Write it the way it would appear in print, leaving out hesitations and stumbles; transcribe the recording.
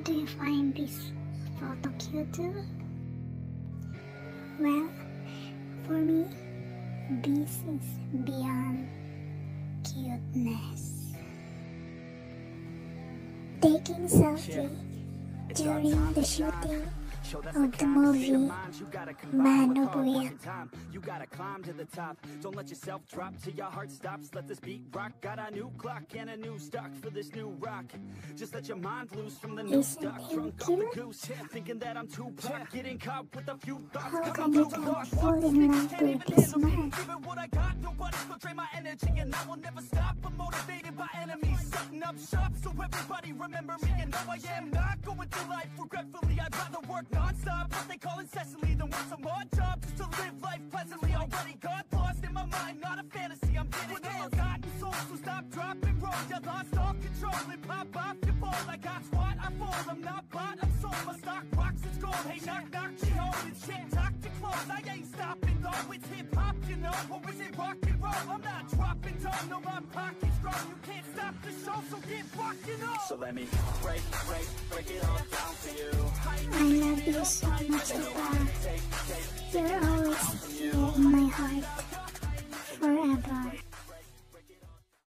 Do you find this photo cute too? Well, for me, this is beyond cuteness. Taking selfie during the shooting of the movie Man of Wheel. You gotta climb to the top. Don't let yourself drop till your heart stops. Let this beat rock. Got a new clock and a new stock for this new rock. Just let your mind loose from the new stock. Drunk off the goose, thinking that I'm too pop. Getting caught with a few thoughts. How can you fall in love with this man? Giving what I got, nobody's gonna drain my energy, and I will never stop. I'm motivated by enemies, setting up shop so everybody remember me. And no, I am not going through life regretfully. I'd rather work non-stop, what they call incessantly, than work some odd job just to live life pleasantly. Already got lost in my mind, not a fantasy. I'm getting it. Forgotten souls, so stop, drop, and roll. You lost all control and pop off your ball. I got squat, I fall. I'm not bought, I'm sold. My stock rocks, it's gold. Hey, knock, knock, she home. It's shit, talk to close. I ain't stopping though. It's hip hop, you know, or is it rock and roll? I'm not dropping down, no, my pocket's strong. You can't stop the show, so get rocking on. So let me break it all down for you. I love you so much, Papa. You're